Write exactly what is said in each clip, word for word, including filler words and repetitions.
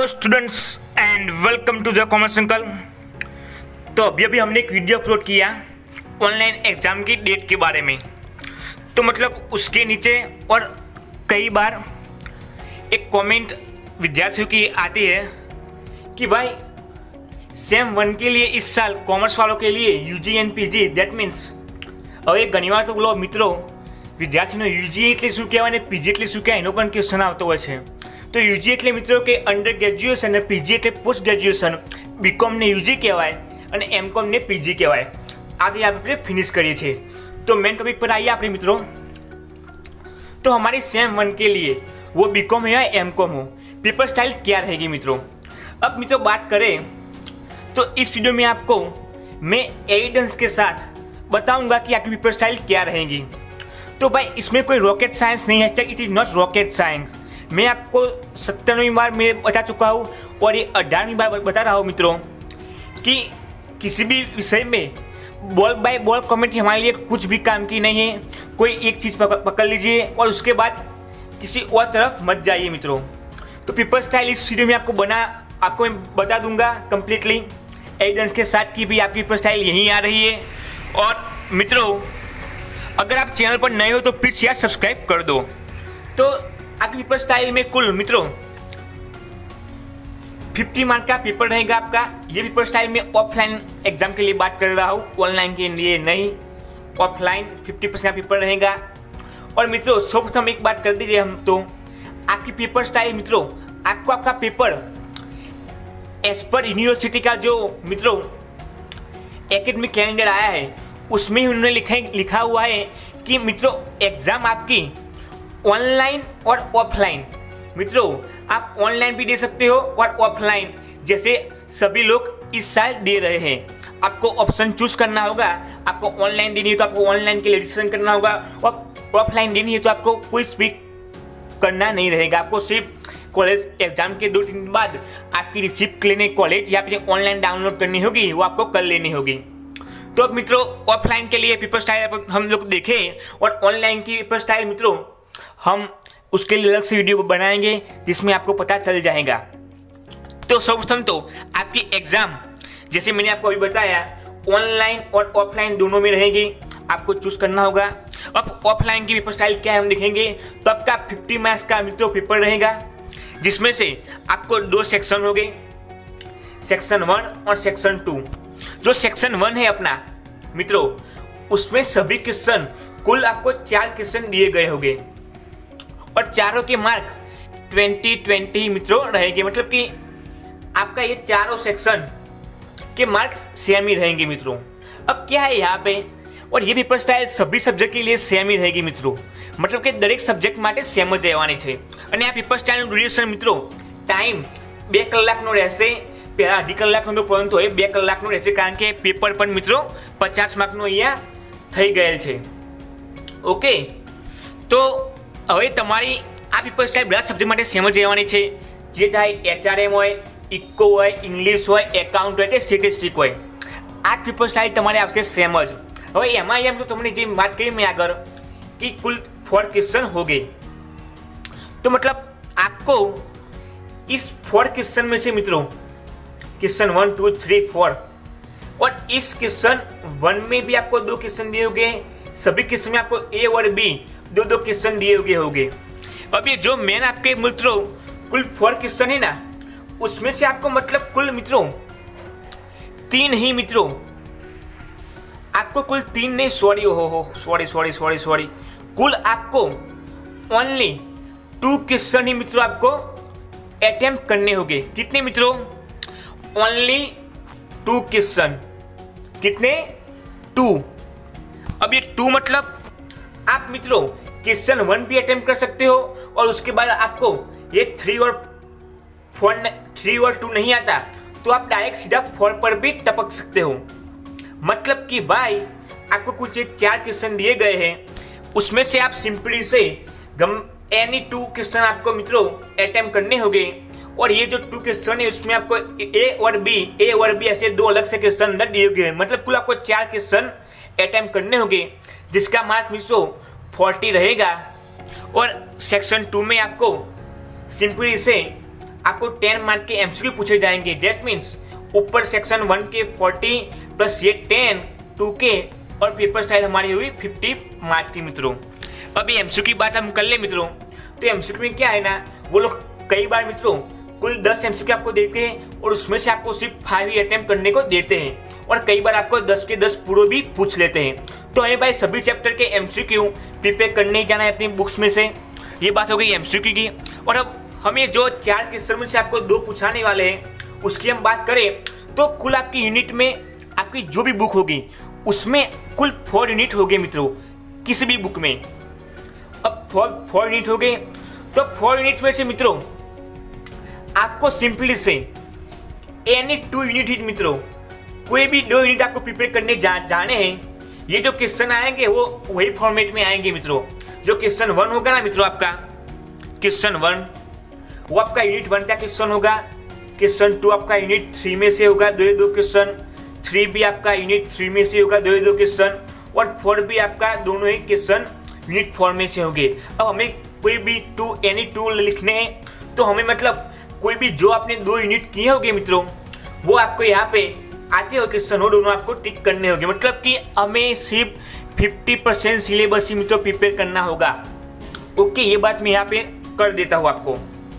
Hello students and welcome to the commerce uncle. तो अभी अभी हमने एक वीडियो अपलोड किया ऑनलाइन एग्ज़ाम की डेट के बारे में। तो मतलब उसके नीचे और कई बार एक कमेंट विद्यार्थियों की आती है कि भाई सेम वन के लिए इस साल कॉमर्स वालों के लिए UG and PG that means હવે ઘણીવાર તો બોલો મિત્રો વિદ્યાર્થીનો યુજી એટલે શું કહેવાય અને પીજી એટલે શું કહેવાય એનો પણ ક્વેશ્ચન આવતો હોય છે। તો યુજી એટલે મિત્રો કે અંડર ગ્રેજ્યુએશન અને પીજી એટલે પોસ્ટ ગ્રેજ્યુએશન। બીકોમને યુજી કહેવાય અને એમકોમને પીજી કહેવાય। આથી આપણે ફિનિશ કરીએ છીએ। तो मेन टॉपिक पर आइए अपने मित्रों। तो हमारे सेम वन के लिए वो बीकॉम हो या एमकॉम हो पेपर स्टाइल क्या रहेगी मित्रों। अब मित्रों बात करें तो इस वीडियो में आपको मैं एविडेंस के साथ बताऊंगा कि आपकी पेपर स्टाइल क्या रहेगी। तो भाई इसमें कोई रॉकेट साइंस नहीं है, it is not rocket science. मैं आपको सत्तरवीं बार मैं बता चुका हूँ और ये अठारहवीं बार बता रहा हूँ मित्रों कि किसी भी विषय में बॉल बाय बॉल कमेंट हमारे लिए कुछ भी काम की नहीं है। कोई एक चीज़ पकड़ लीजिए और उसके बाद किसी और तरफ मत जाइए मित्रों। तो पेपर स्टाइल इस वीडियो में आपको बना आपको मैं बता दूंगा कंप्लीटली एविडेंस के साथ कि भी आपकी पेपर स्टाइल यहीं आ रही है। और मित्रों अगर आप चैनल पर नए हो तो प्लीज यार सब्सक्राइब कर दो। तो आपकी पेपर स्टाइल में कुल मित्रों पचास मार्क का पेपर रहेगा आपका। ये पेपर स्टाइल में ऑफलाइन एग्जाम के लिए बात कर रहा हूँ, ऑनलाइन के लिए नहीं। ऑफलाइन पचास परसेंट का पेपर रहेगा। और मित्रों सर्वप्रथम एक बात कर दीजिए हम तो आपकी पेपर स्टाइल मित्रों आपको आपका पेपर एज पर यूनिवर्सिटी का जो मित्रों एकेडमिक कैलेंडर आया है उसमें उन्होंने लिखा लिखा हुआ है कि मित्रों एग्जाम आपकी ऑनलाइन और ऑफलाइन मित्रों आप ऑनलाइन भी दे सकते हो और ऑफलाइन जैसे सभी लोग इस साल दे रहे हैं। आपको ऑप्शन चूज करना होगा। आपको ऑनलाइन देनी है तो आपको ऑनलाइन के लिए रजिस्ट्रेशन करना होगा और ऑफलाइन देनी है तो आपको कुछ भी करना नहीं रहेगा। आपको सिर्फ कॉलेज एग्जाम के दो तीन बाद आपकी रिसिप्ट लेने कॉलेज या फिर ऑनलाइन डाउनलोड करनी होगी, वो आपको कर लेनी होगी। तो अब मित्रों ऑफलाइन के लिए पेपर स्टाइल हम लोग देखें और ऑनलाइन की पेपर स्टाइल मित्रों हम उसके लिए अलग से वीडियो बनाएंगे जिसमें आपको पता चल जाएगा। तो सर्वप्रथम तो आपकी एग्जाम जैसे मैंने आपको अभी बताया ऑनलाइन और ऑफलाइन दोनों में रहेगी, आपको चूज करना होगा। अब ऑफलाइन की पेपर स्टाइल क्या है हम देखेंगे। तो आपका पचास मार्क्स का मित्रों पेपर रहेगा जिसमें से आपको दो सेक्शन हो गए, सेक्शन वन और सेक्शन टू। जो सेक्शन वन है अपना मित्रों उसमें सभी क्वेश्चन कुल आपको चार क्वेश्चन दिए गए होंगे और चारों के मार्क ट्वेंटी ट्वेंटी मित्रों रहेंगे। मतलब कि आपका ये चारों सेक्शन के मार्क्स सेम ही रहेंगे मित्रों। अब क्या है यहाँ पे और ये पेपर स्टाइल सभी सब्जेक्ट के लिए सेम ही रहेगी मित्रों। मतलब कि दरेक सब्जेक्ट માટે સેમ જ રહેવાની છે। અને આ પેપર સ્ટાઇલનું ડ્યુરેશન મિત્રો ટાઈમ બે કલાકનો રહેશે। પહેલા અઢી કલાકનો તો પરંતુ હવે બે કલાકનો રહેશે કારણ કે પેપર પણ મિત્રો પચાસ માર્કનો અહીંયા થઈ ગયેલ છે। ઓકે તો હવે તમારી આ પેપર સ્ટાઇલ બધા સબ્જેક્ટ માટે સેમ જ રહેવાની છે। જે ચાહે એચઆરએમ હોય, ઇકો હોય, ઇંગ્લિશ હોય, એકાઉન્ટ હોય કે સ્ટેટિસ્ટિક હોય આ પેપર સ્ટાઇલ તમારે આવશે સેમ જ। હવે એમાં એમ તો તમને જે વાત કરી મેં આગળ कि कुल फोर क्वेश्चन हो गए। तो मतलब आपको इस फोर क्वेश्चन में से मित्रों question one two three four और इस क्वेश्चन वन में भी आपको दो क्वेश्चन दिए होंगे। सभी क्वेश्चन में आपको ए और बी दो दो क्वेश्चन दिए हुए होंगे। अब ये जो मेन आपके मित्रों कुल फोर क्वेश्चन है ना उसमें से आपको मतलब कुल मित्रों तीन ही मित्रों आपको कुल तीन नहीं सॉरी हो हो सॉरी सॉरी सॉरी सॉरी कुल आपको ओनली टू क्वेश्चन ही मित्रों आपको अटेम्प्ट करने होंगे। कितने मित्रों ओनली टू क्वेश्चन। कितने टू। अब ये टू मतलब आप मित्रों क्वेश्चन वन भी अटेम्प्ट कर सकते हो और उसके बाद आपको ये थ्री और फोर थ्री और टू नहीं आता तो आप डायरेक्ट सीधा फोर पर भी टपक सकते हो। मतलब कि भाई आपको कुछ एक चार क्वेश्चन दिए गए हैं उसमें से आप सिंपली से गम एनी टू क्वेश्चन आपको मित्रों अटेम्प्ट करने होंगे और ये जो टू क्वेश्चन है उसमें आपको ए और बी ए और बी ऐसे दो अलग से क्वेश्चन अंदर दिए गए हैं। मतलब कुल आपको चार क्वेश्चन अटेम्प्ट करने होंगे जिसका मार्क मित्रों फोर्टी रहेगा। और सेक्शन टू में आपको सिंपली से आपको टेन मार्क के एमसीक्यू पूछे जाएंगे। डेट मीन्स ऊपर सेक्शन वन के फोर्टी प्लस ये टेन टू के और पेपर स्टाइल हमारी हुई फिफ्टी मार्क की मित्रों। अभी एमसीक्यू की बात हम कर ले मित्रों, तो एमसीक्यू में क्या है ना, वो लोग कई बार मित्रों कुल दस एमसीक्यू आपको देते हैं और उसमें से आपको सिर्फ फाइव ही अटेम्प्ट करने को देते हैं और कई बार आपको दस के दस पूरे भी पूछ लेते हैं। तो हमें भाई सभी चैप्टर के एमसीक्यू प्रिपेयर करने ही जाना है अपनी बुक्स में से। ये बात हो गई एमसीक्यू की। और अब हमें जो चार क्वेश्चन में से आपको दो पूछाने वाले हैं उसकी हम बात करें तो कुल आपकी यूनिट में आपकी जो भी बुक होगी उसमें कुल फोर यूनिट हो गए मित्रों, किसी भी बुक में। अब फोर फोर यूनिट हो गए तो फोर यूनिट में से मित्रों आपको सिंपली से एनी टू यूनिट ही मित्रों, कोई भी दो यूनिट आपको प्रिपेयर करने जा, जाने हैं। ये जो क्वेश्चन आएंगे वो वही फॉर्मेट में आएंगे मित्रों। जो क्वेश्चन वन होगा ना मित्रों, आपका क्वेश्चन वन वो आपका यूनिट वन का क्वेश्चन होगा। क्वेश्चन टू आपका यूनिट थ्री में से होगा, दो दो क्वेश्चन। थ्री भी आपका यूनिट थ्री में से होगा, दो दो क्वेश्चन। और फोर भी आपका दोनों ही क्वेश्चन यूनिट फोर में से होंगे। अब हमें कोई भी टू एनी टू लिखने हैं तो हमें मतलब कोई भी जो आपने दो यूनिट किए होंगे मित्रों वो आपको यहाँ पे आते हो क्वेश्चन हो दोनों आपको टिक करने होंगे। मतलब कि हमें सिर्फ फिफ्टी परसेंट सिलेबस ही मित्रों प्रिपेयर करना होगा। ओके, ये बात मैं यहाँ पे कर देता हूँ आपको।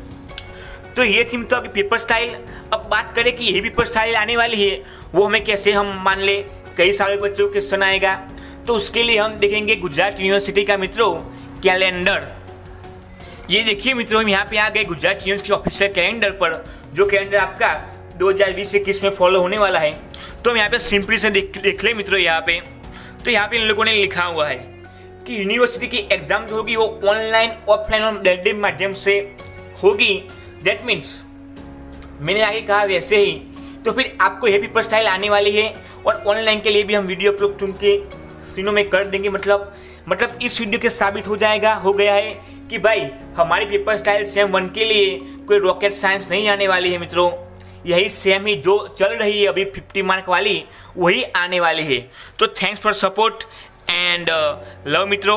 तो ये थी मित्रों आपकी पेपर स्टाइल। अब बात करें कि यही पेपर स्टाइल आने वाली है वो हमें कैसे, हम मान ले कई सारे बच्चों को क्वेश्चन आएगा तो उसके लिए हम देखेंगे गुजरात यूनिवर्सिटी का मित्रों कैलेंडर। ये देखिए मित्रों, हम यहाँ पे आ गए गुजरात यूनिवर्सिटी ऑफिशियल कैलेंडर पर, जो कैलेंडर आपका दो हज़ार बीस इक्कीस में फॉलो होने वाला है। तो हम यहाँ पे सिंपली से देख देख ले मित्रों, यहाँ पे तो यहाँ पे इन लोगों ने लिखा हुआ है कि यूनिवर्सिटी की एग्जाम जो होगी वो ऑनलाइन ऑफलाइन और डायरेक्ट माध्यम से होगी। दैट मीन्स मैंने आगे कहा वैसे ही तो फिर आपको ये पेपर स्टाइल आने वाली है और ऑनलाइन के लिए भी हम वीडियो अपलोड चुन के सीनों में कर देंगे। मतलब मतलब इस वीडियो के साबित हो जाएगा हो गया है कि भाई हमारी पेपर स्टाइल सेम वन के लिए कोई रॉकेट साइंस नहीं आने वाली है मित्रों। यही सेम ही जो चल रही है अभी फिफ्टी मार्क वाली वही आने वाली है। तो thanks for support and love मित्रों।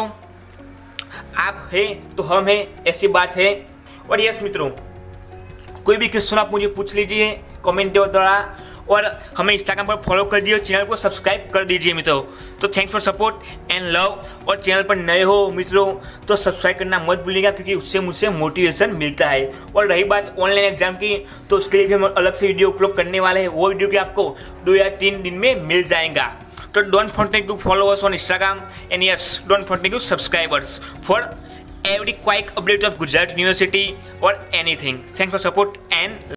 आप है तो हम है, ऐसी बात है। और यस मित्रों, कोई भी क्वेश्चन आप मुझे पूछ लीजिए कमेंट द्वारा और हमें इंस्टाग्राम पर फॉलो कर दीजिए, चैनल को सब्सक्राइब कर दीजिए मित्रों। तो thanks for support and love. और चैनल पर नए हो मित्रों तो सब्सक्राइब करना मत भूलिएगा क्योंकि उससे मुझसे मोटिवेशन मिलता है। और रही बात ऑनलाइन एग्जाम की तो उसके लिए भी हम अलग से वीडियो अपलोड करने वाले हैं। वो वीडियो भी आपको दो या तीन दिन में मिल जाएगा। तो don't forget to follow us on Instagram and yes don't forget to subscribe us for every quick update of Gujarat University or anything. Thanks for support and